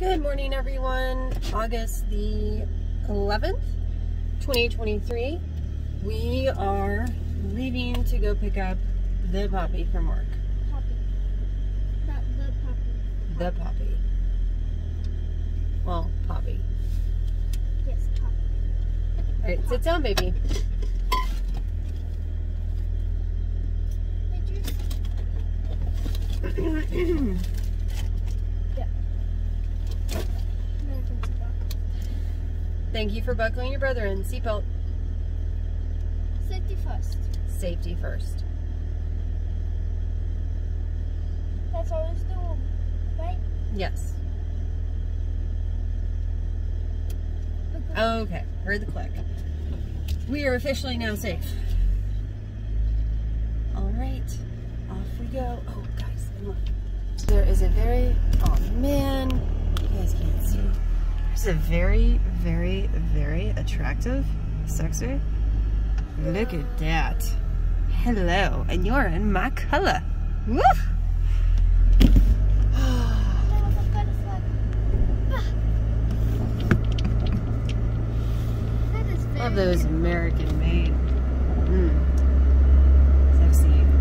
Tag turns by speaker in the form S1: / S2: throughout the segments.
S1: Good morning, everyone. August the 11th, 2023. We are leaving to go pick up the puppy from work.
S2: Poppy. Not the puppy.
S1: The puppy. Well, Poppy.
S2: Yes, Poppy.
S1: All right, sit down, baby.
S2: Yeah.
S1: Thank you for buckling your brother in. Seatbelt.
S2: Safety first.
S1: Safety first.
S2: That's always the rule, right?
S1: Yes. Okay, heard the click. We are officially now safe. All right, off we go. Oh, guys, and look. There is a very, oh man, you guys can't see. There's a very, very, very attractive, sexy. Look at that. Hello, and you're in my color. Woof! Love those American made. Sexy.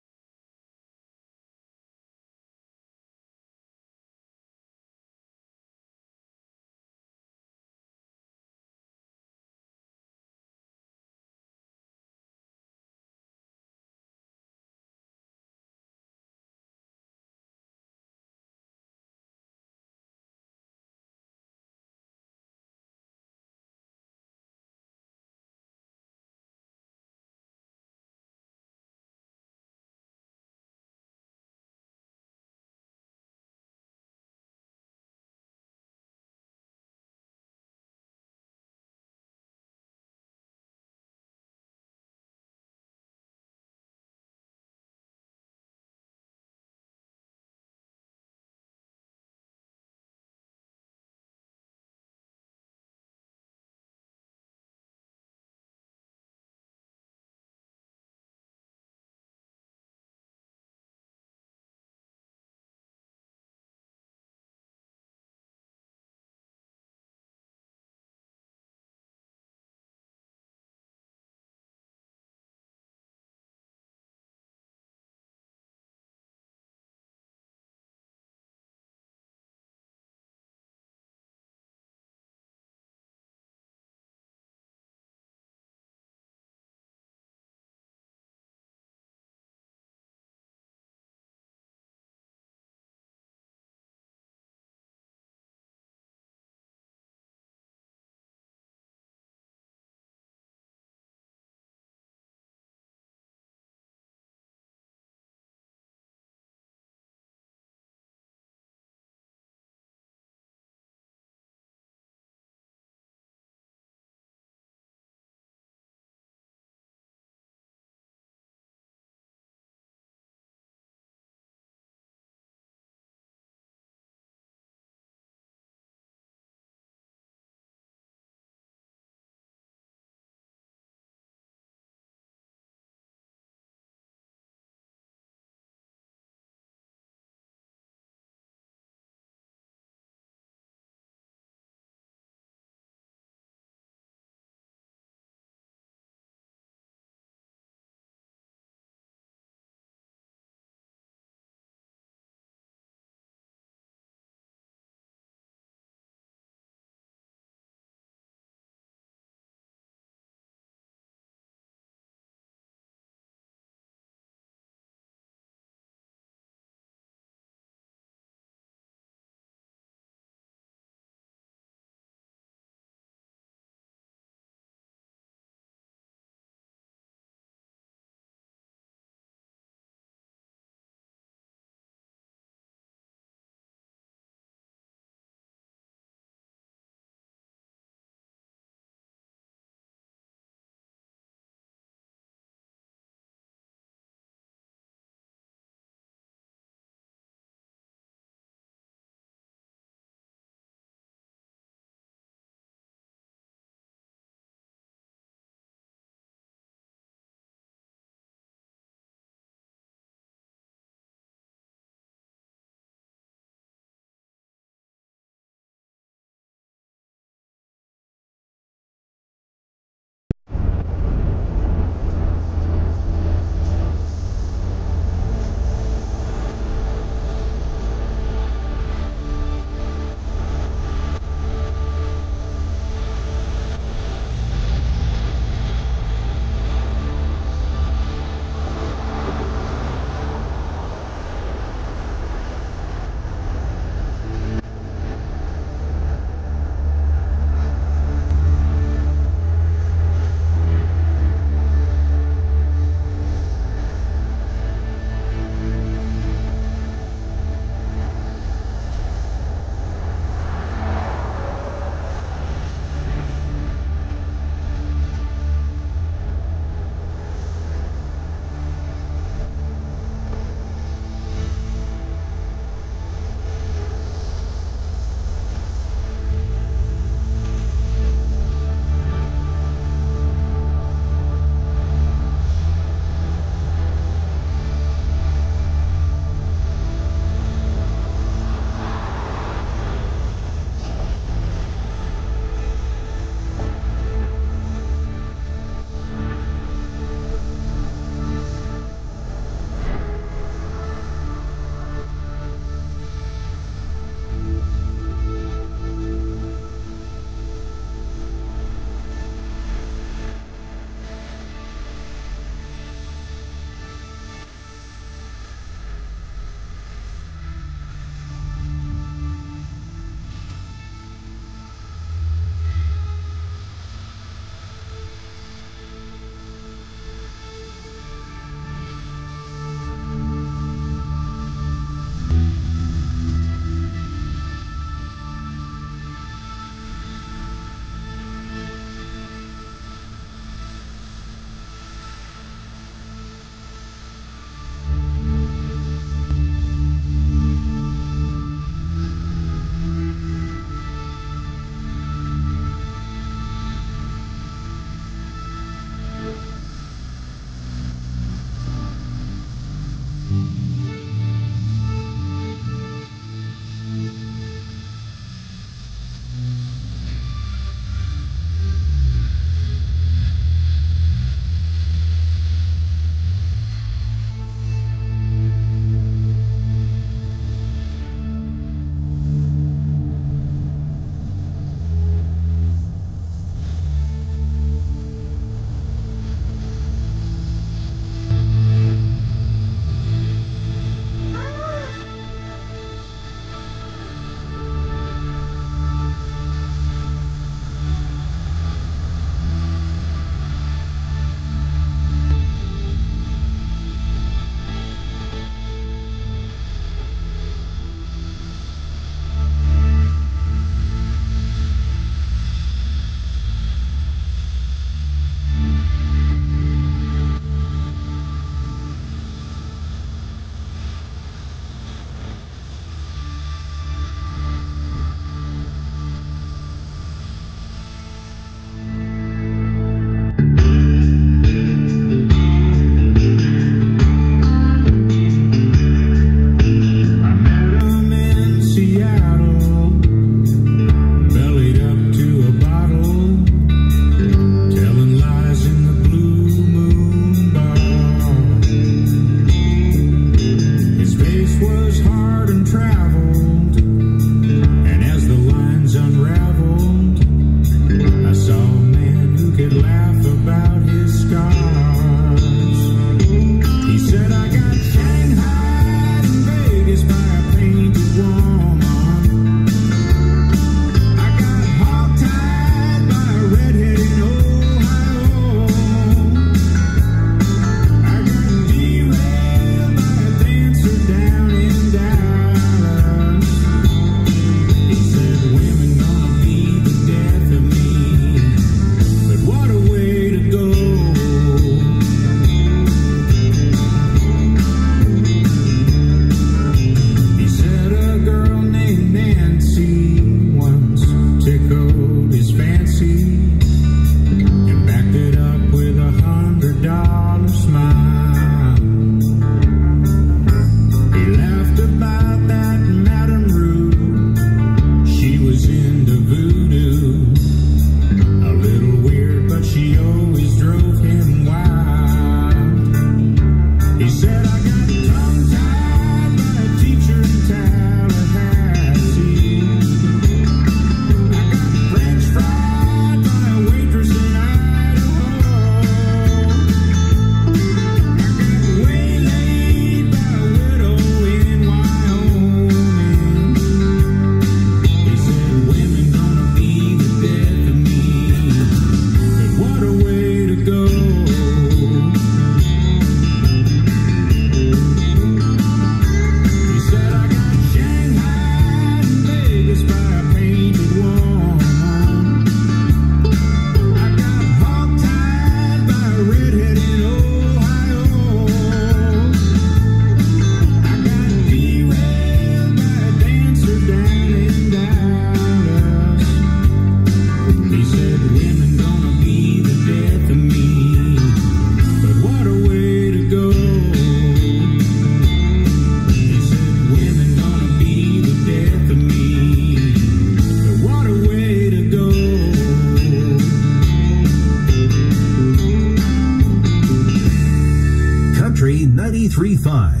S3: 93.5.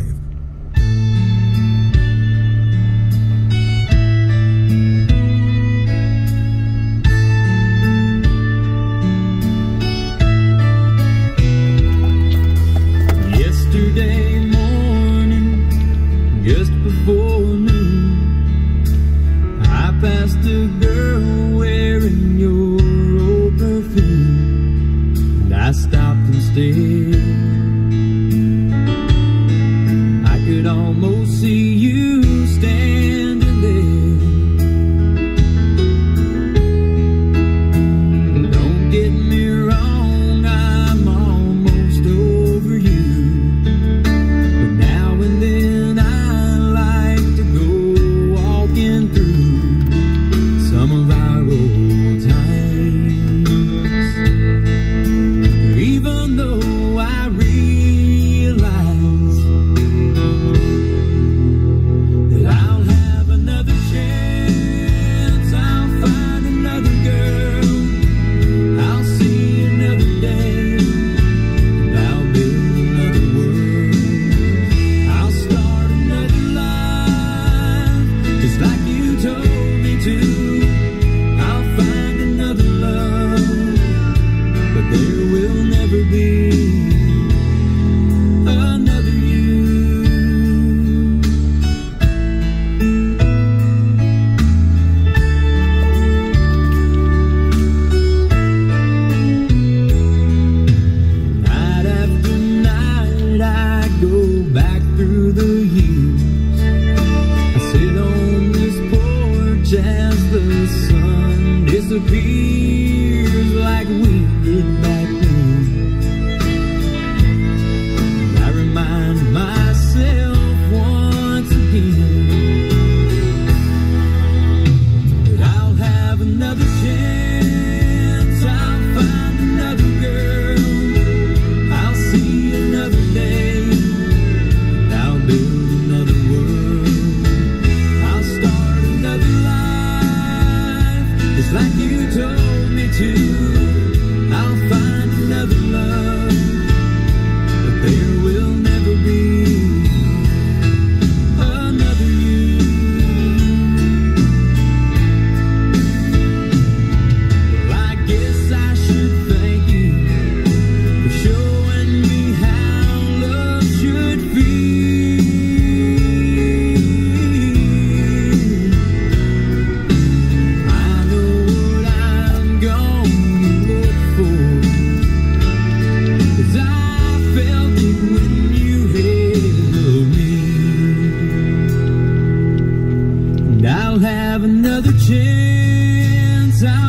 S4: Yesterday morning, just before noon, I passed a girl wearing your old perfume, and I stopped and stared. I could almost see you standing there. Don't get me wrong, I'm almost over you, but now and then I like to go walking through some of our old times, even though I realize that I'll have another chance, I'll find another girl, I'll see another day, and I'll build another world, I'll start another life, just like you told me to. I'll find another love, but there will never be another you. Night after night I go back through the years. I sit on this porch as the sun disappears like we did back then. And I remind myself once again that I'll have another chance, I'll find another girl, I'll see another day, and I'll build another world, I'll start another life, just like you told me to. I'll find another love, but there will never be another you. Well, I guess I should thank you for showing me how love should feel. I know what I'm gonna look for, 'cause I felt it when you held me. And I'll have another chance, I'll